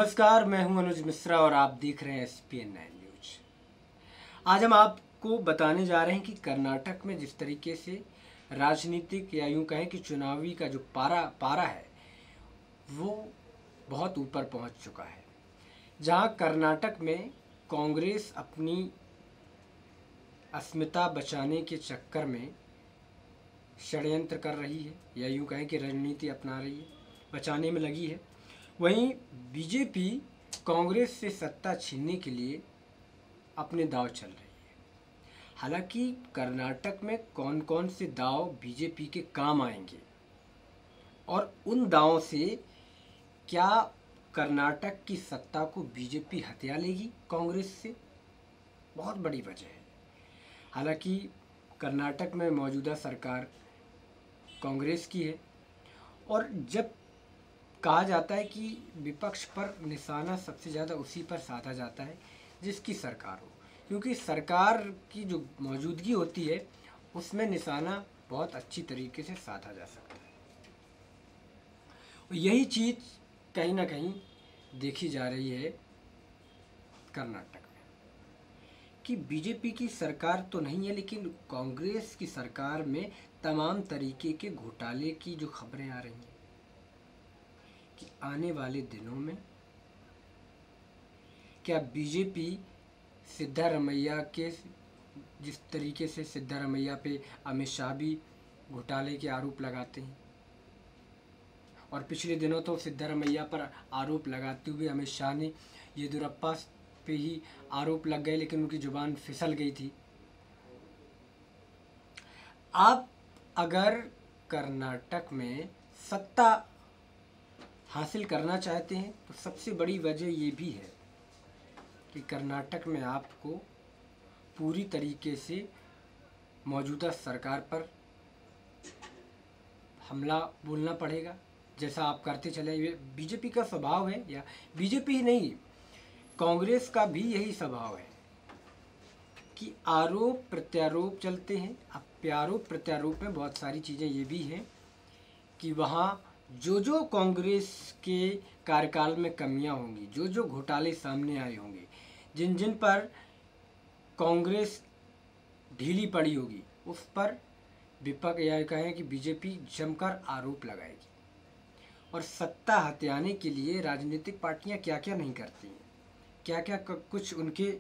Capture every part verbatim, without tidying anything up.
नमस्कार, मैं हूं अनुज मिश्रा और आप देख रहे हैं S P N nine news. आज हम आपको बताने जा रहे हैं कि कर्नाटक में जिस तरीके से राजनीतिक या यूं कहें कि चुनावी का जो पारा पारा है वो बहुत ऊपर पहुंच चुका है। जहां कर्नाटक में कांग्रेस अपनी अस्मिता बचाने के चक्कर में षड्यंत्र कर रही है या यूं कहें कि रणनीति अपना रही है, बचाने में लगी है। वहीं बीजेपी कांग्रेस से सत्ता छीनने के लिए अपने दांव चल रही है। हालांकि कर्नाटक में कौन कौन से दांव बीजेपी के काम आएंगे और उन दांवों से क्या कर्नाटक की सत्ता को बीजेपी हथिया लेगी कांग्रेस से, बहुत बड़ी वजह है। हालांकि कर्नाटक में मौजूदा सरकार कांग्रेस की है और जब कहा जाता है कि विपक्ष पर निशाना सबसे ज़्यादा उसी पर साधा जाता है जिसकी सरकार हो, क्योंकि सरकार की जो मौजूदगी होती है उसमें निशाना बहुत अच्छी तरीके से साधा जा सकता है। और यही चीज़ कहीं ना कहीं देखी जा रही है कर्नाटक में कि बीजेपी की सरकार तो नहीं है, लेकिन कांग्रेस की सरकार में तमाम तरीके के घोटाले की जो खबरें आ रही हैं कि आने वाले दिनों में क्या बीजेपी सिद्धारमैया के जिस तरीके से सिद्धारमैया पे अमित शाह भी घोटाले के आरोप लगाते हैं और पिछले दिनों तो सिद्धारमैया पर आरोप लगाते हुए अमित शाह ने येदियुरप्पा पे ही आरोप लग गए, लेकिन उनकी जुबान फिसल गई थी। आप अगर कर्नाटक में सत्ता हासिल करना चाहते हैं तो सबसे बड़ी वजह ये भी है कि कर्नाटक में आपको पूरी तरीके से मौजूदा सरकार पर हमला बोलना पड़ेगा, जैसा आप करते चले। बीजेपी का स्वभाव है, या बीजेपी ही नहीं कांग्रेस का भी यही स्वभाव है कि आरोप प्रत्यारोप चलते हैं। अब आरोप प्रत्यारोप में बहुत सारी चीज़ें ये भी हैं कि वहाँ जो जो कांग्रेस के कार्यकाल में कमियां होंगी, जो जो घोटाले सामने आए होंगे, जिन जिन पर कांग्रेस ढीली पड़ी होगी, उस पर विपक्ष या कहें कि बीजेपी जमकर आरोप लगाएगी। और सत्ता हथियाने के लिए राजनीतिक पार्टियां क्या क्या नहीं करती हैं, क्या क्या कुछ उनके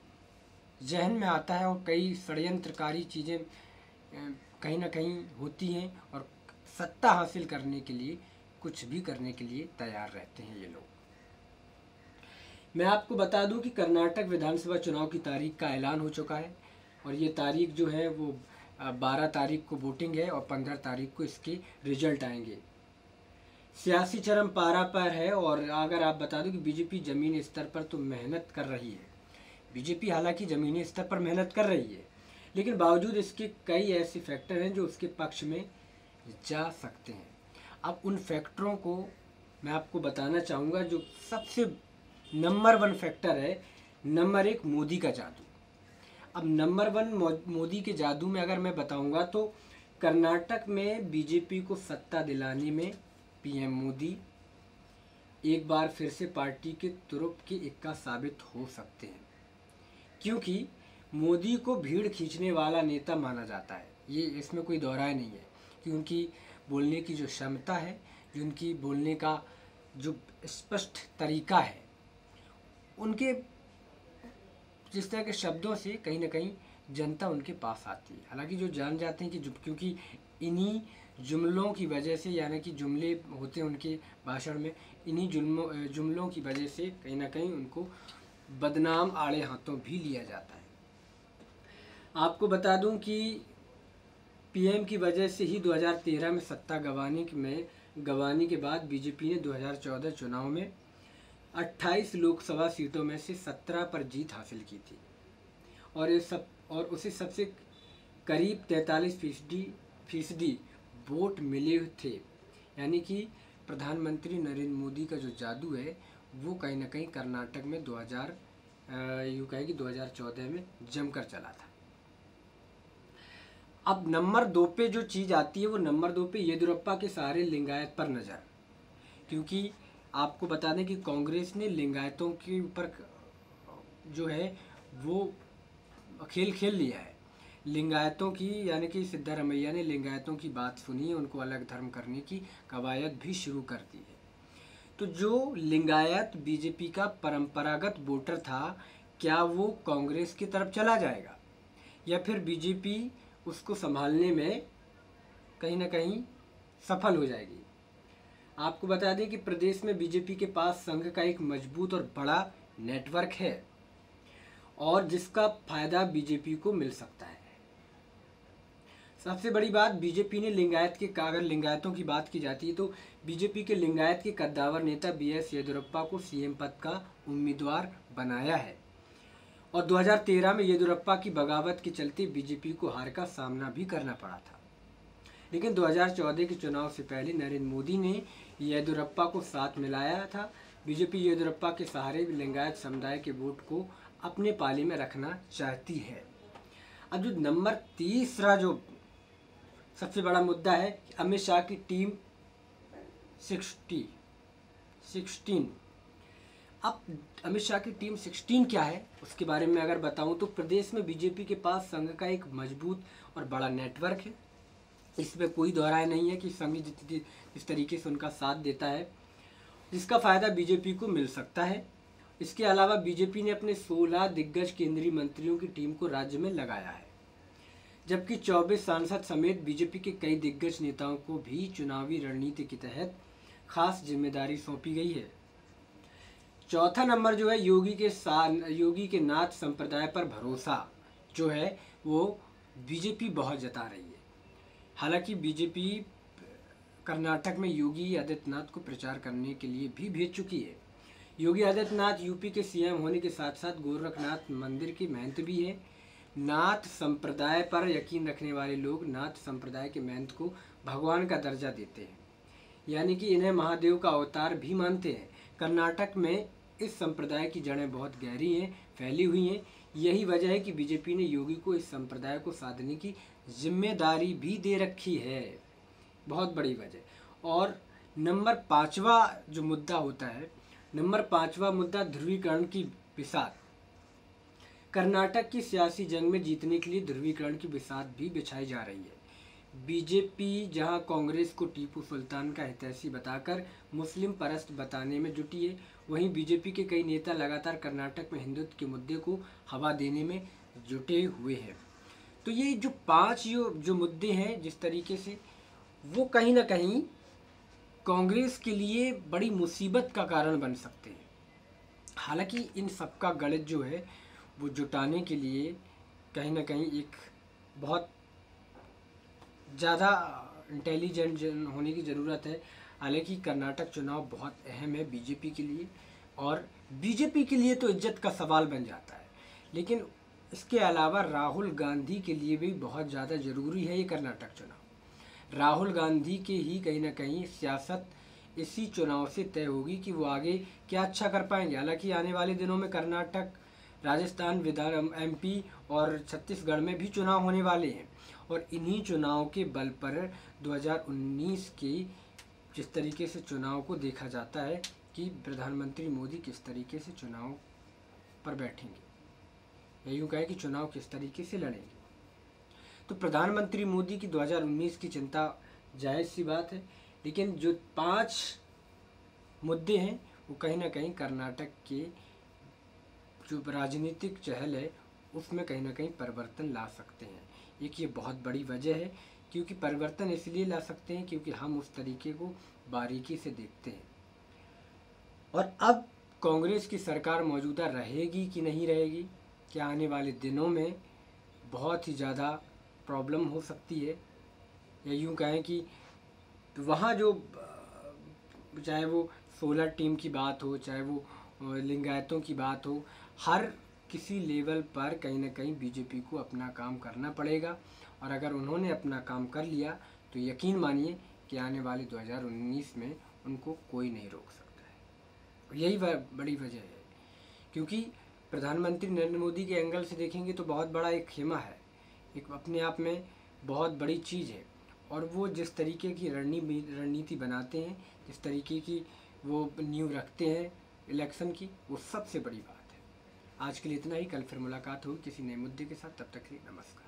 जहन में आता है और कई षड्यंत्रकारी चीज़ें कहीं ना कहीं होती हैं और सत्ता हासिल करने के लिए कुछ भी करने के लिए तैयार रहते हैं ये लोग। मैं आपको बता दूं कि कर्नाटक विधानसभा चुनाव की तारीख का ऐलान हो चुका है और ये तारीख जो है वो बारह तारीख को वोटिंग है और पंद्रह तारीख को इसके रिजल्ट आएंगे। सियासी चरम पारा पर है और अगर आप बता दूं कि बीजेपी ज़मीनी स्तर पर तो मेहनत कर रही है। बीजेपी हालांकि ज़मीनी स्तर पर मेहनत कर रही है, लेकिन बावजूद इसके कई ऐसे फैक्टर हैं जो उसके पक्ष में जा सकते हैं। अब उन फैक्टरों को मैं आपको बताना चाहूँगा। जो सबसे नंबर वन फैक्टर है, नंबर एक मोदी का जादू। अब नंबर वन मोदी के जादू में अगर मैं बताऊँगा तो कर्नाटक में बीजेपी को सत्ता दिलाने में पीएम मोदी एक बार फिर से पार्टी के तुरुप के इक्का साबित हो सकते हैं, क्योंकि मोदी को भीड़ खींचने वाला नेता माना जाता है। ये इसमें कोई दोहराए नहीं है कि उनकी बोलने की जो क्षमता है, जो उनकी बोलने का जो स्पष्ट तरीका है, उनके जिस तरह के शब्दों से कहीं ना कहीं जनता उनके पास आती है। हालांकि जो जान जाते हैं कि क्योंकि इन्हीं जुमलों की वजह से, यानी कि जुमले होते हैं उनके भाषण में, इन्हीं जुल्मों जुमलों की वजह से कहीं ना कहीं उनको बदनाम आड़े हाथों भी लिया जाता है। आपको बता दूं कि पीएम की वजह से ही दो हज़ार तेरह में सत्ता गंवाने में गंवाने के बाद बीजेपी ने दो हज़ार चौदह चुनाव में अट्ठाईस लोकसभा सीटों में से सत्रह पर जीत हासिल की थी और ये सब और उसे सबसे करीब तैंतालीस फीसदी फीसदी वोट मिले थे। यानी कि प्रधानमंत्री नरेंद्र मोदी का जो जादू है वो कहीं ना कहीं कर्नाटक में दो हज़ार यूँ कहें कि दो हज़ार चौदह में जमकर चला था। अब नंबर दो पे जो चीज़ आती है वो नंबर दो पे येदियुरप्पा के सारे लिंगायत पर नज़र, क्योंकि आपको बता दें कि कांग्रेस ने लिंगायतों के ऊपर जो है वो खेल खेल लिया है। लिंगायतों की यानी कि सिद्धारमैया ने लिंगायतों की बात सुनी है, उनको अलग धर्म करने की कवायद भी शुरू कर दी है। तो जो लिंगायत बीजेपी का परंपरागत वोटर था, क्या वो कांग्रेस की तरफ चला जाएगा या फिर बीजेपी उसको संभालने में कहीं ना कहीं सफल हो जाएगी? आपको बता दें कि प्रदेश में बीजेपी के पास संघ का एक मजबूत और बड़ा नेटवर्क है और जिसका फायदा बीजेपी को मिल सकता है। सबसे बड़ी बात, बीजेपी ने लिंगायत के अगर लिंगायतों की बात की जाती है तो बीजेपी के लिंगायत के कद्दावर नेता बी एस येदियुरप्पा को सीएम पद का उम्मीदवार बनाया है और दो हज़ार तेरह में येदियुरप्पा की बगावत के चलते बीजेपी को हार का सामना भी करना पड़ा था। लेकिन दो हज़ार चौदह के चुनाव से पहले नरेंद्र मोदी ने येदियुरप्पा को साथ मिलाया था। बीजेपी येदियुरप्पा के सहारे लिंगायत समुदाय के वोट को अपने पाले में रखना चाहती है। अब जो नंबर तीसरा जो सबसे बड़ा मुद्दा है, अमित शाह की टीम सिक्सटी सिक्सटीन। अब अमित शाह की टीम सिक्सटीन क्या है उसके बारे में अगर बताऊं तो प्रदेश में बीजेपी के पास संघ का एक मजबूत और बड़ा नेटवर्क है। इसमें कोई दोहराय नहीं है कि संघ जितनी जिस तरीके से उनका साथ देता है, जिसका फायदा बीजेपी को मिल सकता है। इसके अलावा बीजेपी ने अपने सोलह दिग्गज केंद्रीय मंत्रियों की टीम को राज्य में लगाया है, जबकि चौबीस सांसद समेत बीजेपी के कई दिग्गज नेताओं को भी चुनावी रणनीति के तहत खास जिम्मेदारी सौंपी गई है। चौथा नंबर जो है, योगी के साथ योगी के नाथ संप्रदाय पर भरोसा जो है वो बीजेपी बहुत जता रही है। हालांकि बीजेपी कर्नाटक में योगी आदित्यनाथ को प्रचार करने के लिए भी भेज चुकी है। योगी आदित्यनाथ यूपी के सीएम होने के साथ साथ गोरखनाथ मंदिर के महंत भी है। नाथ संप्रदाय पर यकीन रखने वाले लोग नाथ संप्रदाय के महंत को भगवान का दर्जा देते हैं, यानी कि इन्हें महादेव का अवतार भी मानते हैं। कर्नाटक में इस संप्रदाय की जड़ें बहुत गहरी हैं, फैली हुई हैं। यही वजह है कि बीजेपी ने योगी को इस संप्रदाय को साधने की जिम्मेदारी भी दे रखी है, बहुत बड़ी वजह। और नंबर पाँचवा जो मुद्दा होता है, नंबर पाँचवा मुद्दा ध्रुवीकरण की बिसात। कर्नाटक की सियासी जंग में जीतने के लिए ध्रुवीकरण की बिसात भी बिछाई जा रही है। बीजेपी जहां कांग्रेस को टीपू सुल्तान का हितैषी बताकर मुस्लिम परस्त बताने में जुटी है, वहीं बीजेपी के कई नेता लगातार कर्नाटक में हिंदुत्व के मुद्दे को हवा देने में जुटे हुए हैं। तो ये जो पांच जो जो मुद्दे हैं जिस तरीके से, वो कहीं ना कहीं कांग्रेस के लिए बड़ी मुसीबत का कारण बन सकते हैं। हालांकि इन सबका गणित जो है वो जुटाने के लिए कहीं ना कहीं एक बहुत ज़्यादा इंटेलिजेंट होने की ज़रूरत है। हालांकि कर्नाटक चुनाव बहुत अहम है बीजेपी के लिए, और बीजेपी के लिए तो इज्जत का सवाल बन जाता है, लेकिन इसके अलावा राहुल गांधी के लिए भी बहुत ज़्यादा ज़रूरी है ये कर्नाटक चुनाव। राहुल गांधी के ही कहीं ना कहीं सियासत इसी चुनाव से तय होगी कि वो आगे क्या अच्छा कर पाएंगे। हालांकि आने वाले दिनों में कर्नाटक, राजस्थान, विधान एमपी और छत्तीसगढ़ में भी चुनाव होने वाले हैं, और इन्हीं चुनाव के बल पर दो हज़ार उन्नीस के जिस तरीके से चुनाव को देखा जाता है कि प्रधानमंत्री मोदी किस तरीके से चुनाव पर बैठेंगे, या यूँ कहें कि चुनाव किस तरीके से लड़ेंगे। तो प्रधानमंत्री मोदी की दो हज़ार उन्नीस की चिंता जायज़ सी बात है, लेकिन जो पांच मुद्दे हैं वो कहीं ना कहीं कर्नाटक के जो राजनीतिक चहल है उसमें कहीं ना कहीं परिवर्तन ला सकते हैं। एक ये बहुत बड़ी वजह है, क्योंकि परिवर्तन इसलिए ला सकते हैं क्योंकि हम उस तरीके को बारीकी से देखते हैं। और अब कांग्रेस की सरकार मौजूदा रहेगी कि नहीं रहेगी, क्या आने वाले दिनों में बहुत ही ज़्यादा प्रॉब्लम हो सकती है, या यूँ कहें कि वहाँ जो चाहे वो सोलर टीम की बात हो, चाहे वो लिंगायतों की बात हो, हर किसी लेवल पर कहीं ना कहीं बीजेपी को अपना काम करना पड़ेगा। और अगर उन्होंने अपना काम कर लिया तो यकीन मानिए कि आने वाले दो हज़ार उन्नीस में उनको कोई नहीं रोक सकता है। यही बड़ी वजह है, क्योंकि प्रधानमंत्री नरेंद्र मोदी के एंगल से देखेंगे तो बहुत बड़ा एक खेमा है, एक अपने आप में बहुत बड़ी चीज़ है। और वो जिस तरीके की रणनीति रणनीति बनाते हैं, जिस तरीके की वो नींव रखते हैं इलेक्शन की, वो सबसे बड़ी बात है। आज के लिए इतना ही, कल फिर मुलाकात होगी किसी नए मुद्दे के साथ, तब तक के लिए नमस्कार।